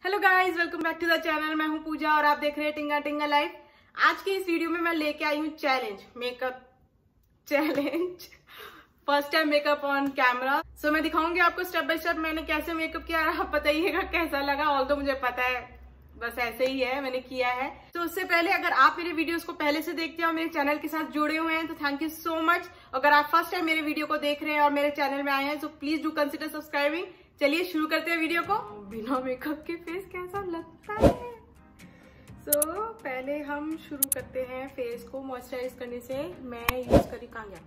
Hello guys, welcome back to the channel. मैं हूं पूजा और आप देख रहे हैं टिंगा टिंगा लाइफ। आज की इस वीडियो में मैं लेके आई हूं challenge, makeup challenge. First time makeup on camera. So मैं दिखाऊंगी आपको स्टेप बाय स्टेप मैंने कैसे मेकअप किया। आप बताइएगा कैसा लगा। ऑल तो मुझे पता है बस ऐसे ही है, मैंने किया है। तो उससे पहले अगर आप मेरे वीडियोस को पहले से देखते हैं और मेरे चैनल के साथ जुड़े हुए हैं तो थैंक यू सो मच। अगर आप फर्स्ट टाइम मेरे वीडियो को देख रहे हैं और मेरे चैनल में आए हैं तो प्लीज डू कंसिडर सब्सक्राइबिंग। चलिए शुरू करते हैं वीडियो को। बिना मेकअप के फेस कैसा लगता है। सो पहले हम शुरू करते हैं फेस को मॉइस्चराइज करने से। मैं यूज करी कांग्या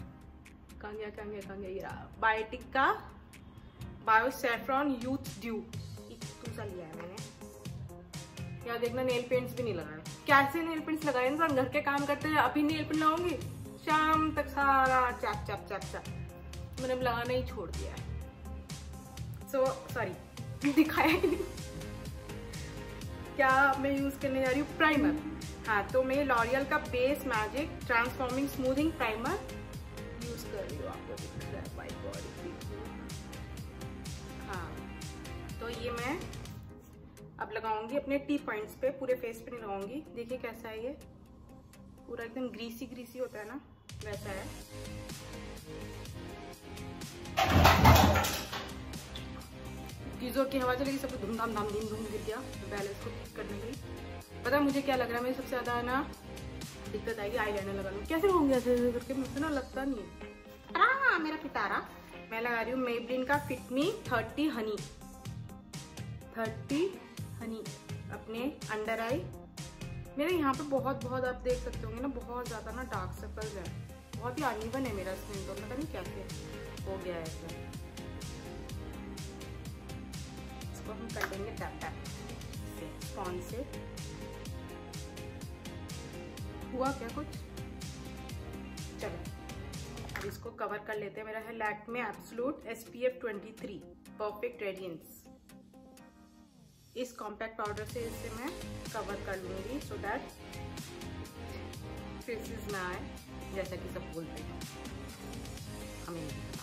बायोटिक का बायो सैफ्रॉन यूथ ड्यू सा लिया है मैंने। यार देखना नेल पेंट्स भी नहीं लगाए। कैसे नेल पेंट्स लगाए इंसान घर के काम करते हैं। अभी नेल पेंट लगाऊंगी शाम तक सारा चैप चैप चैप चैप। मैंने लगाना ही छोड़ दिया है। सो सॉरी दिखाया ही नहीं। क्या मैं यूज करने जा रही हूँ प्राइमर। हाँ तो मैं लॉरियल का base magic transforming smoothing primer use कर रही हूँ। आपको दिख रहा है वाइट बॉडी। हाँ तो ये मैं अब लगाऊंगी अपने टी पॉइंट्स पे, पूरे फेस पे नहीं लगाऊंगी। देखिए कैसा है ये, पूरा एकदम ग्रीसी ग्रीसी होता है ना वैसा है। चीजों की हवा चलेगी, सब धूमधाम धाम धीम धूम गिर गया। बैलेंस को ठीक करने के लिए पता है मुझे क्या लग रहा है। मेरी सबसे ज्यादा ना दिक्कत आएगी आईलाइनर लगाने। कैसे होंगे ऐसे करके, मुझे ना लगता नहीं है। मेरा पिटारा मैं लगा रही हूँ मेबलिन का फिट मी 30 हनी अपने अंडर आई। मेरे यहाँ पे बहुत आप देख सकते होंगे ना, बहुत ज्यादा ना डार्क सर्कल्स है। बहुत ही अनइवन है मेरा स्किन टोन, पता नहीं कैसे हो गया है ऐसे। इसको हम कर देंगे टैप टैप से स्पॉन्ज से। हुआ क्या कुछ, चलो अब इसको कवर कर लेते हैं। मेरा है Lakme absolute SPF 23 perfect radiance. इस कॉम्पैक्ट पाउडर से इसे मैं कवर कर लूंगी सो दैट फेसेस ना आए जैसा कि सब बोलते हैं। हमें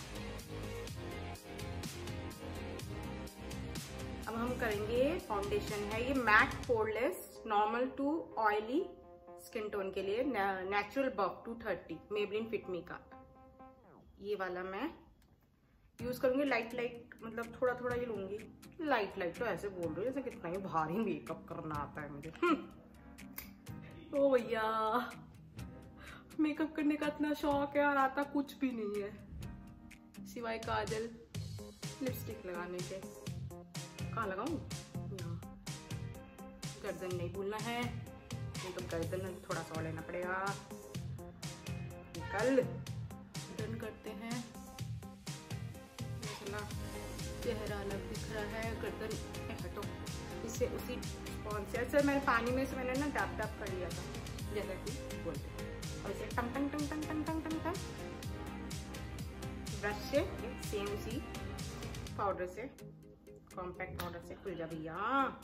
अब हम करेंगे फाउंडेशन। है ये matte poreless normal to oily skin tone के लिए natural buff 230 Maybelline fit me का। ये वाला मैं यूज करूंगी। लाइट मतलब थोड़ा थोड़ा ही लूंगी। लाइट तो ऐसे बोल रही हूँ जैसे कितना ही भारी मेकअप करना आता है मुझे। ओ भैया मेकअप करने का इतना शौक है और आता कुछ भी नहीं है सिवाय काजल लिपस्टिक लगाने के। कहाँ लगाऊं? यहाँ। गर्दन नहीं भूलना है, नहीं तो गर्दन थोड़ा सा लेना पड़ेगा। निकल डन करते हैं। चेहरा अलग दिख रहा है, गर्दन हटो। इससे उसी स्पॉन्ज से अच्छा मैंने पानी में से मैंने ना डैप डैप कर लिया था जैसा कि बोलते हैं। और इसे टंग टंग टंग टंग टंग टंग टंग टंग ब्रश से सेम उसी पाउडर से कॉम्पैक्ट पाउडर से खुल जा भैया।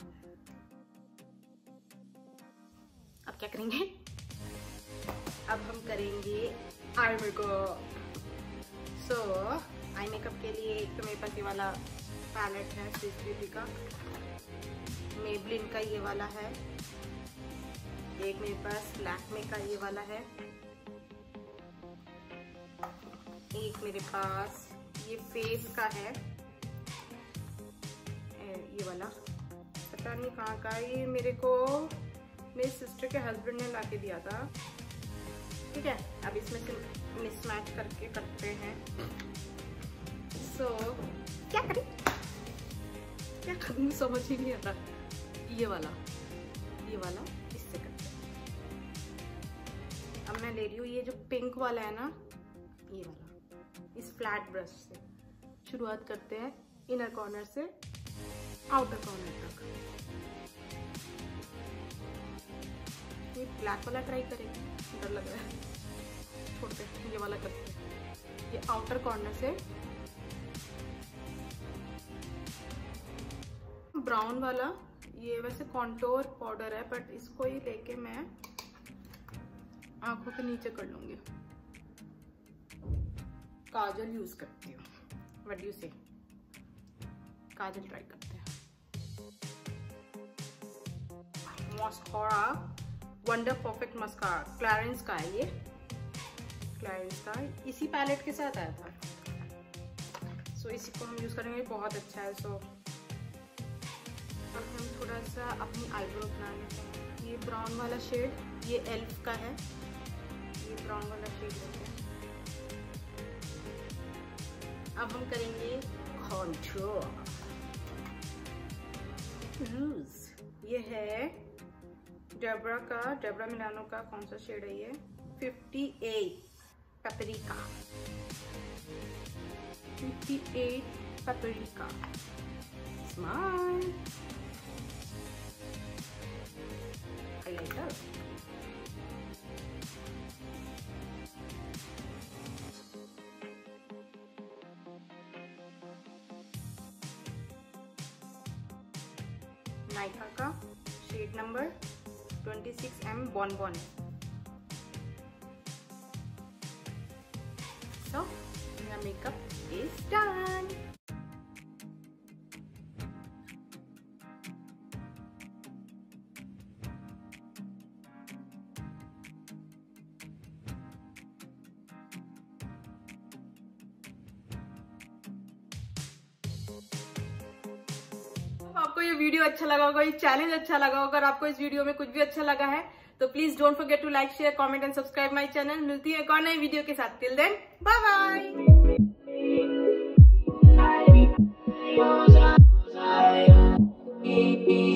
अब क्या करेंगे? अब हम करेंगे आई मेकअप। सो आई मेकअप के लिए एक तो मेरे पास ये वाला पैलेट है स्विस ब्यूटी का, मेबलिन का ये वाला है। एक मेरे पास लैक्मे का ये वाला है। एक मेरे पास ये फेस का है ये वाला, पता नहीं कहाँ का। ये मेरे को मेरी सिस्टर के हस्बैंड ने ला के दिया था। ठीक है अब इसमें से मिसमैच करके करते हैं। So, क्या करूँ समझ ही नहीं आता। ये वाला इससे करते हैं। अब मैं ले रही हूँ ये जो पिंक वाला है ना, ये वाला। इस फ्लैट ब्रश से शुरुआत करते हैं इनर कॉर्नर से आउटर कॉर्नर तक। ये ब्लैक वाला ट्राई करेंगे, डर लग रहा है, छोड़ते हैं। ये वाला करते हैं। ये आउटर कॉर्नर से ब्राउन वाला, ये वैसे कॉन्टोर पाउडर है बट इसको ही लेके मैं आंखों के नीचे कर लूंगी। काजल यूज करती हूँ। व्हाट डू यू से? काजल ट्राई करते हैं। Mascara, wonder perfect mascara, Clarins का है ये, क्लैरेंस का इसी पैलेट के साथ आया था। सो इसी को हम यूज करेंगे, बहुत अच्छा है। सो अब हम थोड़ा सा अपनी आईब्रो बना लेते हैं। ये ब्राउन वाला शेड, ये एल्फ का है, ये ब्राउन वाला शेड लेते हैं। अब हम करेंगे कॉन्टूर। ये है डेब्रा मिलानो का, कौन सा शेड है ये, 58 paprika, 58 paprika. Smile highlighter, Nykaa का shade number 26M bonbon. So your makeup is done. आपको ये वीडियो अच्छा लगा होगा, ये चैलेंज अच्छा लगा होगा। अगर आपको इस वीडियो में कुछ भी अच्छा लगा है तो please don't forget to like, share, comment and subscribe my channel. मिलती है एक और नई वीडियो के साथ। Till then bye bye.